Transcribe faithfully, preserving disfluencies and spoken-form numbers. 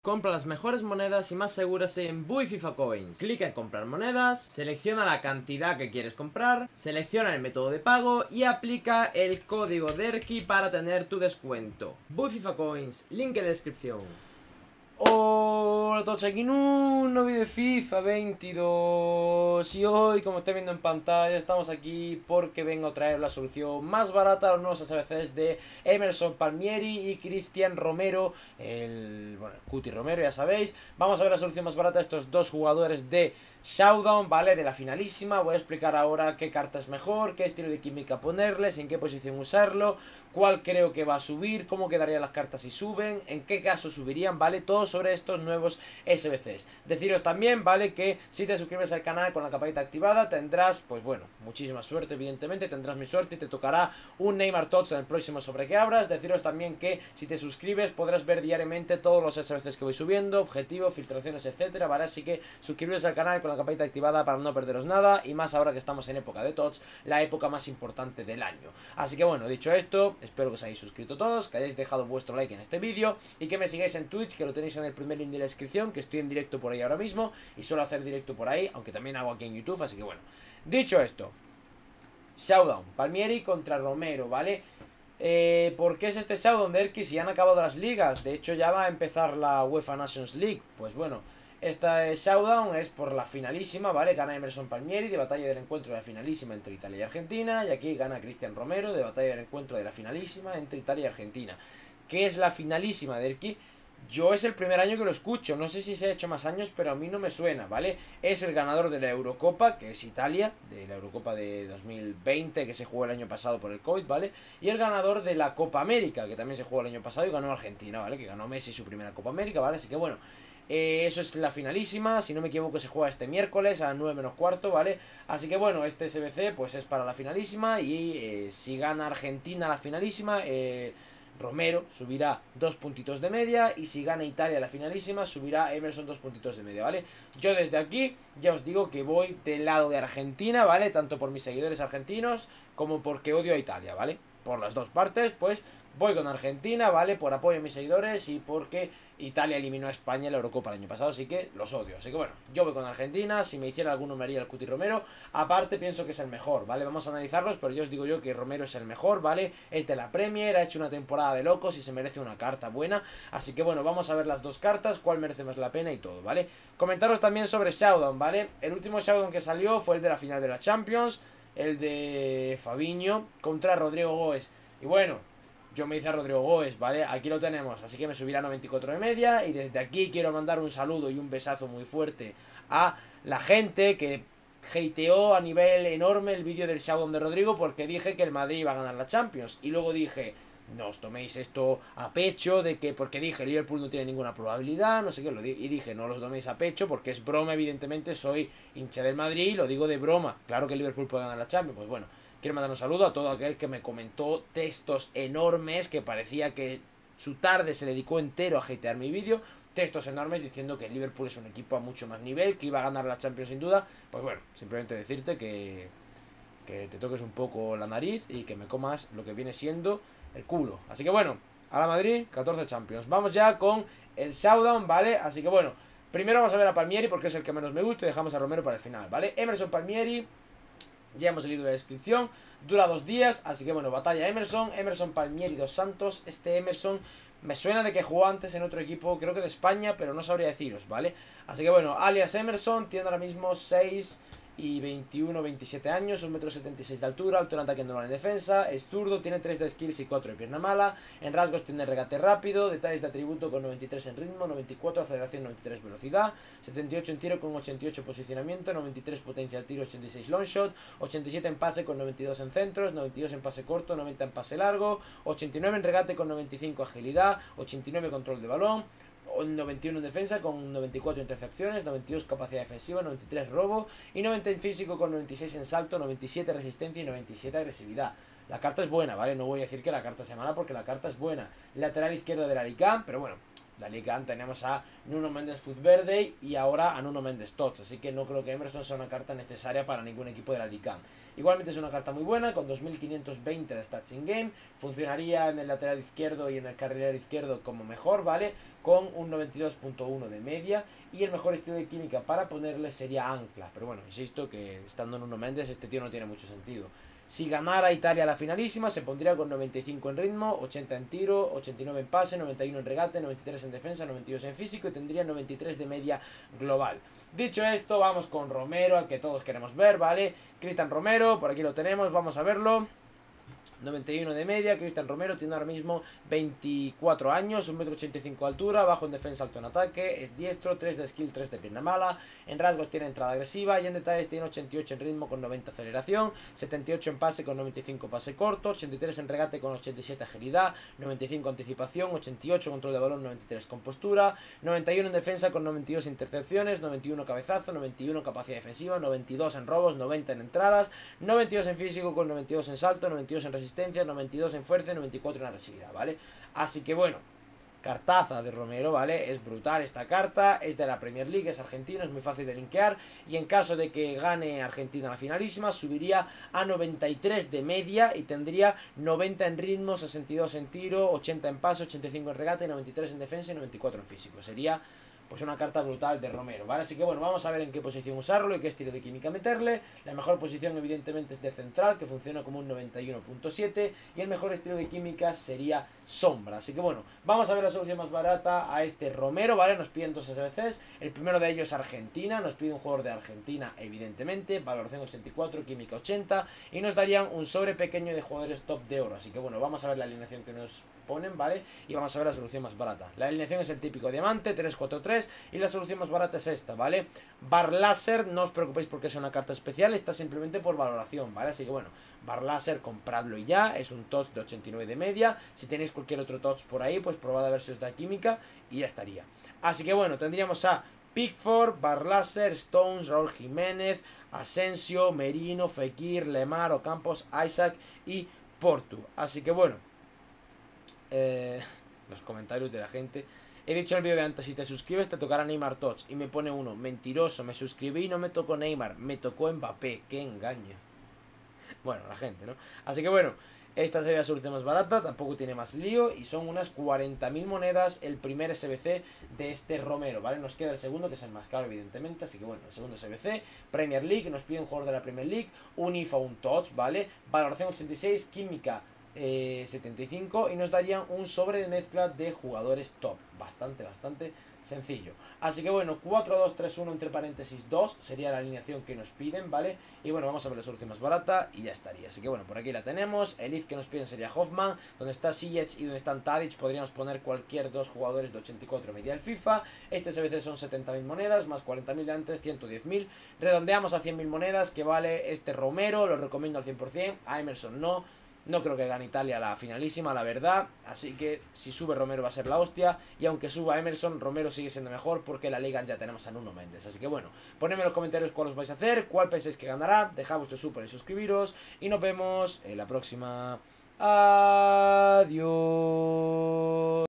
Compra las mejores monedas y más seguras en Bui FIFA Coins. Clica en comprar monedas, selecciona la cantidad que quieres comprar, selecciona el método de pago y aplica el código DERKI para tener tu descuento. Bui FIFA Coins, link en descripción. Hola a todos, aquí en un nuevo vídeo de FIFA veintidós. Y hoy, como estáis viendo en pantalla, estamos aquí porque vengo a traer la solución más barata a los nuevos S B Cs de Emerson Palmieri y Cristian Romero, el, bueno, el Cuti Romero, ya sabéis. Vamos a ver la solución más barata de estos dos jugadores de Showdown, ¿vale? De la finalísima. Voy a explicar ahora qué carta es mejor, qué estilo de química ponerles, en qué posición usarlo, cuál creo que va a subir, cómo quedarían las cartas si suben, en qué caso subirían, ¿vale? Todo sobre estos nuevos S B Cs. Deciros también, ¿vale? Que si te suscribes al canal con la campanita activada tendrás, pues bueno, muchísima suerte, evidentemente, tendrás mi suerte y te tocará un Neymar Tots en el próximo sobre que abras. Deciros también que si te suscribes podrás ver diariamente todos los S B Cs que voy subiendo, objetivos, filtraciones, etcétera, ¿vale? Así que suscribiros al canal con la campanita activada para no perderos nada, y más ahora que estamos en época de Tots, la época más importante del año. Así que bueno, dicho esto, espero que os hayáis suscrito todos, que hayáis dejado vuestro like en este vídeo y que me sigáis en Twitch, que lo tenéis en el primer link de la descripción, que estoy en directo por ahí ahora mismo y suelo hacer directo por ahí, aunque también hago aquí en YouTube, así que bueno. Dicho esto, Showdown, Palmieri contra Romero, ¿vale? Eh, ¿Por qué es este Showdown, Derki, si han acabado las ligas? De hecho ya va a empezar la UEFA Nations League. Pues bueno, esta Showdown es por la finalísima, ¿vale? Gana Emerson Palmieri de batalla del encuentro de la finalísima entre Italia y Argentina. Y aquí gana Cristian Romero de batalla del encuentro de la finalísima entre Italia y Argentina. ¿Qué es la finalísima, Derki? Yo es el primer año que lo escucho, no sé si se ha hecho más años, pero a mí no me suena, ¿vale? Es el ganador de la Eurocopa, que es Italia, de la Eurocopa de dos mil veinte, que se jugó el año pasado por el COVID, ¿vale? Y el ganador de la Copa América, que también se jugó el año pasado y ganó Argentina, ¿vale? Que ganó Messi su primera Copa América, ¿vale? Así que bueno, eh, eso es la finalísima, si no me equivoco se juega este miércoles a las nueve menos cuarto, ¿vale? Así que bueno, este S B C pues es para la finalísima y eh, si gana Argentina la finalísima, eh... Romero subirá dos puntitos de media, y si gana Italia la finalísima subirá Emerson dos puntitos de media, ¿vale? Yo desde aquí ya os digo que voy del lado de Argentina, ¿vale? Tanto por mis seguidores argentinos como porque odio a Italia, ¿vale? Por las dos partes, pues voy con Argentina, ¿vale? Por apoyo a mis seguidores y porque Italia eliminó a España en la Eurocopa el año pasado, así que los odio. Así que bueno, yo voy con Argentina, si me hiciera alguno me haría el Cuti Romero. Aparte pienso que es el mejor, ¿vale? Vamos a analizarlos, pero yo os digo yo que Romero es el mejor, ¿vale? Es de la Premier, ha hecho una temporada de locos y se merece una carta buena. Así que bueno, vamos a ver las dos cartas, cuál merece más la pena y todo, ¿vale? Comentaros también sobre Showdown, ¿vale? El último Showdown que salió fue el de la final de la Champions, el de Fabinho contra Rodrigo Goes. Y bueno, yo me hice a Rodrigo Goes, ¿vale? Aquí lo tenemos, así que me subirá a noventa y cuatro de media. Y desde aquí quiero mandar un saludo y un besazo muy fuerte a la gente que hateó a nivel enorme el vídeo del Showdown de Rodrigo, porque dije que el Madrid iba a ganar la Champions. Y luego dije, no os toméis esto a pecho, de que porque dije el Liverpool no tiene ninguna probabilidad, no sé qué, lo di y dije no los toméis a pecho porque es broma, evidentemente soy hincha del Madrid y lo digo de broma. Claro que el Liverpool puede ganar la Champions, pues bueno. Quiero mandar un saludo a todo aquel que me comentó textos enormes, que parecía que su tarde se dedicó entero a hatear mi vídeo. Textos enormes diciendo que el Liverpool es un equipo a mucho más nivel, que iba a ganar la Champions sin duda. Pues bueno, simplemente decirte que, que te toques un poco la nariz y que me comas lo que viene siendo el culo. Así que bueno, a la Madrid, catorce Champions. Vamos ya con el Showdown, ¿vale? Así que bueno, primero vamos a ver a Palmieri porque es el que menos me gusta y dejamos a Romero para el final, ¿vale? Emerson Palmieri, ya hemos leído la descripción, dura dos días, así que bueno, batalla Emerson, Emerson Palmieri dos Santos. Este Emerson me suena de que jugó antes en otro equipo, creo que de España, pero no sabría deciros, ¿vale? Así que bueno, alias Emerson, tiene ahora mismo seis y veintiuno, veintisiete años, un metro setenta y seis de altura, alto en ataque, normal en defensa, es zurdo, tiene tres de skills y cuatro de pierna mala, en rasgos tiene regate rápido, detalles de atributo con noventa y tres en ritmo, noventa y cuatro aceleración, noventa y tres velocidad, setenta y ocho en tiro con ochenta y ocho posicionamiento, noventa y tres potencia al tiro, ochenta y seis long shot, ochenta y siete en pase con noventa y dos en centros, noventa y dos en pase corto, noventa en pase largo, ochenta y nueve en regate con noventa y cinco agilidad, ochenta y nueve control de balón, noventa y uno en defensa con noventa y cuatro intercepciones, noventa y dos capacidad defensiva, noventa y tres robo y noventa en físico con noventa y seis en salto, noventa y siete resistencia y noventa y siete agresividad. La carta es buena, ¿vale? No voy a decir que la carta sea mala porque la carta es buena. Lateral izquierdo del Alicante, pero bueno, la Liga tenemos a Nuno Mendes Futzverde y ahora a Nuno Mendes Tots, así que no creo que Emerson sea una carta necesaria para ningún equipo de la Liga. Igualmente es una carta muy buena, con dos mil quinientos veinte de stats in game, funcionaría en el lateral izquierdo y en el carrilero izquierdo como mejor, ¿vale? Con un noventa y dos punto uno de media, y el mejor estilo de química para ponerle sería Ancla, pero bueno, insisto que estando Nuno Mendes este tío no tiene mucho sentido. Si ganara Italia la finalísima, se pondría con noventa y cinco en ritmo, ochenta en tiro, ochenta y nueve en pase, noventa y uno en regate, noventa y tres en defensa, noventa y dos en físico y tendría noventa y tres de media global. Dicho esto, vamos con Romero, al que todos queremos ver, ¿vale? Cristian Romero, por aquí lo tenemos, vamos a verlo. noventa y uno de media, Cristian Romero tiene ahora mismo veinticuatro años, un metro ochenta y cinco de altura, bajo en defensa, alto en ataque, es diestro, tres de skill, tres de pierna mala, en rasgos tiene entrada agresiva y en detalles tiene ochenta y ocho en ritmo con noventa aceleración, setenta y ocho en pase con noventa y cinco pase corto, ochenta y tres en regate con ochenta y siete agilidad, noventa y cinco anticipación, ochenta y ocho control de balón, noventa y tres compostura, noventa y uno en defensa con noventa y dos intercepciones, noventa y uno cabezazo, noventa y uno capacidad defensiva, noventa y dos en robos, noventa en entradas, noventa y dos en físico con noventa y dos en salto, noventa y dos en resistencia, noventa y dos en fuerza y noventa y cuatro en agresividad, ¿vale? Así que bueno, cartaza de Romero, ¿vale? Es brutal esta carta, es de la Premier League, es argentino, es muy fácil de linkear y en caso de que gane Argentina la finalísima subiría a noventa y tres de media y tendría noventa en ritmo, sesenta y dos en tiro, ochenta en pase, ochenta y cinco en regate, noventa y tres en defensa y noventa y cuatro en físico. Sería pues una carta brutal de Romero, ¿vale? Así que bueno, vamos a ver en qué posición usarlo y qué estilo de química meterle. La mejor posición evidentemente es de central, que funciona como un noventa y uno punto siete, y el mejor estilo de química sería sombra. Así que bueno, vamos a ver la solución más barata a este Romero, ¿vale? Nos piden dos S B Cs, el primero de ellos es Argentina, nos pide un jugador de Argentina evidentemente, valoración ochenta y cuatro, química ochenta, y nos darían un sobre pequeño de jugadores top de oro. Así que bueno, vamos a ver la alineación que nos ponen, ¿vale? Y vamos a ver la solución más barata. La alineación es el típico diamante, tres cuatro tres, y la solución más barata es esta, ¿vale? Bar Láser, no os preocupéis porque es una carta especial, está simplemente por valoración, ¿vale? Así que bueno, Bar Láser, compradlo y ya, es un touch de ochenta y nueve de media. Si tenéis cualquier otro touch por ahí, pues probad a ver si os da química y ya estaría. Así que bueno, tendríamos a Pickford, Bar Láser, Stones, Raúl Jiménez, Asensio, Merino, Fekir, Lemar, Ocampos, Isaac y Portu. Así que bueno, Eh, los comentarios de la gente. He dicho en el vídeo de antes, si te suscribes te tocará Neymar Touch. Y me pone uno, mentiroso, me suscribí y no me tocó Neymar, me tocó Mbappé, qué engaño. Bueno, la gente, ¿no? Así que bueno, esta sería la solución más barata, tampoco tiene más lío. Y son unas cuarenta mil monedas el primer S B C de este Romero, ¿vale? Nos queda el segundo, que es el más caro evidentemente. Así que bueno, el segundo S B C, Premier League, nos pide un jugador de la Premier League, un I F A, un Touch, ¿vale? Valoración ochenta y seis, química Eh, setenta y cinco, y nos darían un sobre de mezcla de jugadores top. Bastante, bastante sencillo. Así que bueno, cuatro dos tres uno entre paréntesis dos sería la alineación que nos piden, ¿vale? Y bueno, vamos a ver la solución más barata y ya estaría. Así que bueno, por aquí la tenemos. El if que nos piden sería Hoffman, donde está Ziyech y donde están Tadic. Podríamos poner cualquier dos jugadores de ochenta y cuatro media del FIFA. Este S B C son setenta mil monedas, más cuarenta mil de antes, ciento diez mil. Redondeamos a cien mil monedas, que vale este Romero. Lo recomiendo al cien por cien. A Emerson no. No creo que gane Italia la finalísima, la verdad. Así que si sube Romero va a ser la hostia. Y aunque suba Emerson, Romero sigue siendo mejor porque en la liga ya tenemos a Nuno Mendes. Así que bueno, ponedme en los comentarios cuál os vais a hacer, cuál pensáis que ganará. Dejad vuestro super y suscribiros. Y nos vemos en la próxima. Adiós.